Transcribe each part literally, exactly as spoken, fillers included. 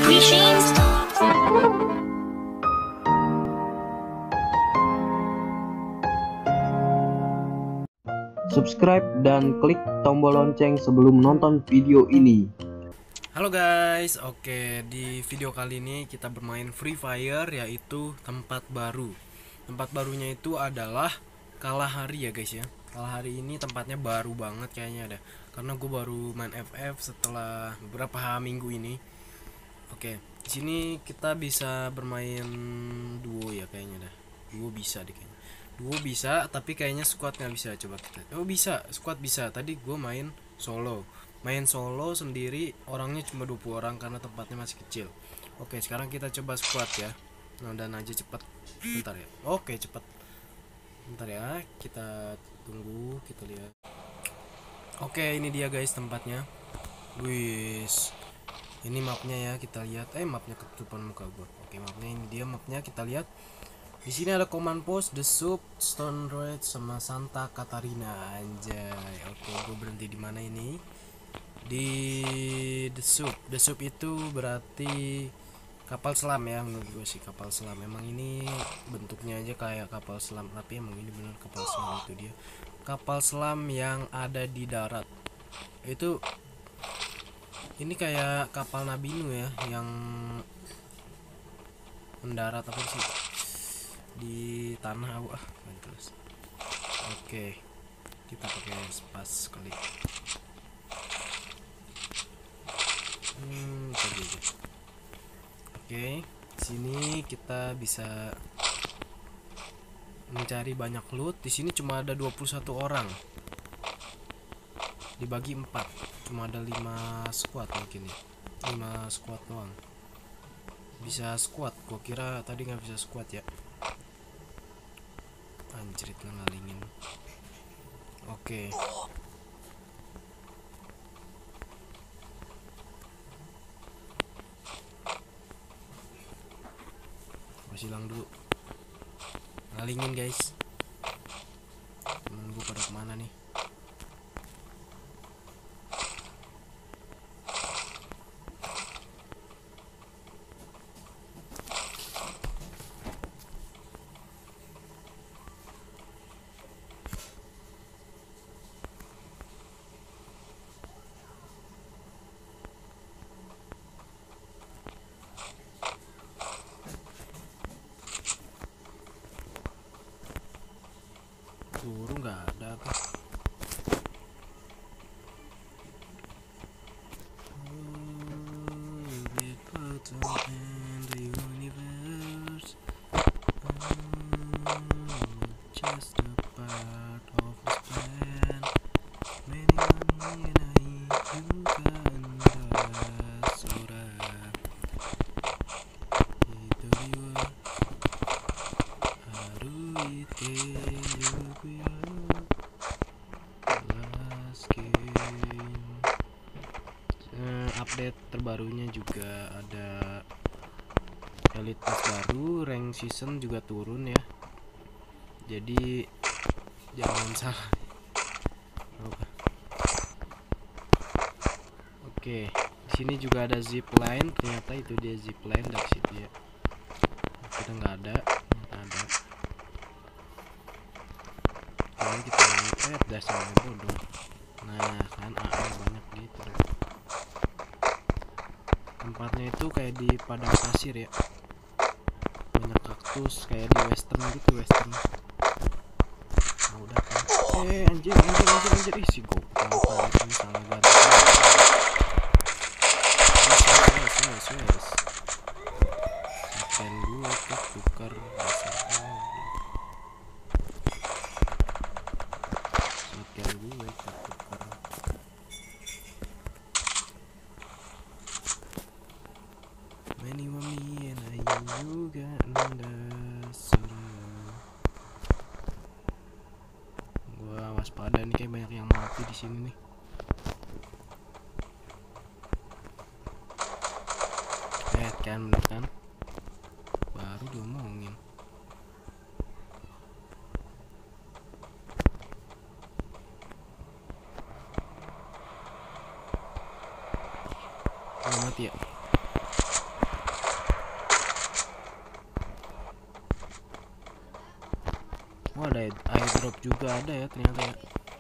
Wishing. Subscribe dan klik tombol lonceng sebelum menonton video ini. Halo guys, oke, di video kali ini kita bermain Free Fire, yaitu tempat baru. Tempat barunya itu adalah Kalahari ya guys ya. Kalahari ini tempatnya baru banget kayaknya ada, karena gue baru main F F setelah beberapa minggu ini. Oke, di sini kita bisa bermain duo ya kayaknya dah. Duo bisa deh kayaknya. Duo bisa, tapi kayaknya squad nggak bisa. Coba kita. Oh bisa, squad bisa. Tadi gue main solo. Main solo sendiri orangnya cuma dua puluh orang karena tempatnya masih kecil. Oke, sekarang kita coba squad ya. Nah, dan aja cepet. Bentar ya. Oke, cepet. Bentar ya, kita tunggu, kita lihat. Oke, ini dia guys tempatnya. Wis. Ini mapnya ya, kita lihat. Eh, mapnya ketutupan muka gue. Oke, mapnya ini dia mapnya, kita lihat. Di sini ada command post, The Soup, Stone Road, sama Santa Catarina. Anjay. Oke, gue berhenti di mana ini? Di The Soup. The Soup itu berarti kapal selam ya, menurut gue sih kapal selam. Emang ini bentuknya aja kayak kapal selam, tapi emang ini benar kapal selam. Itu dia kapal selam yang ada di darat. Itu ini kayak kapal Nabi Nuh ya, yang mendarat apa sih di tanah. Ah, terus. Oke, kita pakai spas kali. Hmm, tadi aja. Oke, sini kita bisa mencari banyak loot. Di sini cuma ada dua puluh satu orang. Dibagi empat, cuma ada lima squad mungkin ya. lima squad doang. Bisa squad, gua kira tadi nggak bisa squad ya. Anjrit, ngalingin. Oke. Masih hilang dulu. Ngalingin guys. Temen gue pada kemana nih? Turun nggak ada apa? Update terbarunya juga ada Elite Pass baru, rank season juga turun ya. Jadi jangan salah. Oke, di sini juga ada zip line. Ternyata itu dia zip line dari situ ya. Kita nggak ada, nggak ada. Kalau kita lihat dasar bodoh. Nah, kan A A banyak gitu. Tempatnya itu kayak di padang pasir ya, banyak kaktus kayak di western gitu, western. Nah, udah kan. Eh anjir anjir anjir anjir ih si goblok apa ini salah ganti. Wes wes wes wes. Akan gue ketukar dasar lagi. Akan gue ketukar. Many me and I juga anda serang. Gua waspada nih, kayak banyak yang mati di sini nih. Eh kan bener kan? Baru diomongin. Udah mati ya? Oh, ada airdrop juga ada ya ternyata ya.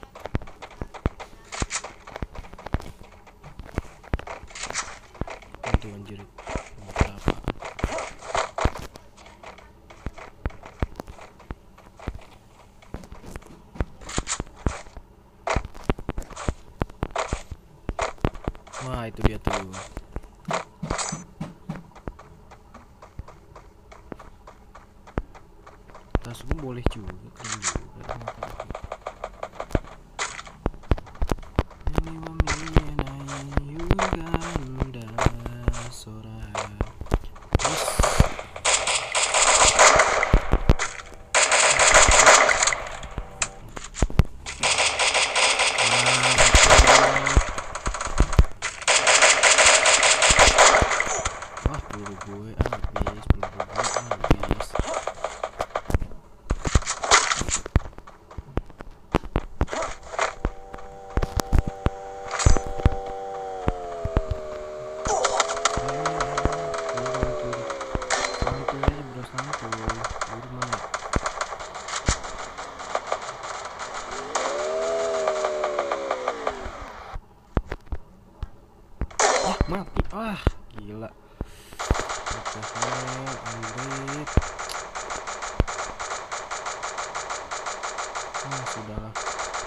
Itu anjir. Berapa? Wah, itu dia tuh. Tas gue boleh juga, keren juga. Wah, peluru gue habis, peluru gue habis. Santuy aja bro, santuy. Peluru mana? Ah, mati. Ah, gila. What the hell, anjrit. Ah, sudahlah.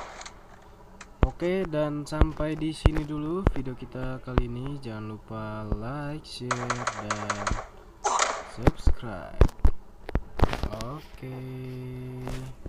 Oke, dan sampai di sini dulu video kita kali ini. Jangan lupa like, share, dan subscribe. Oke.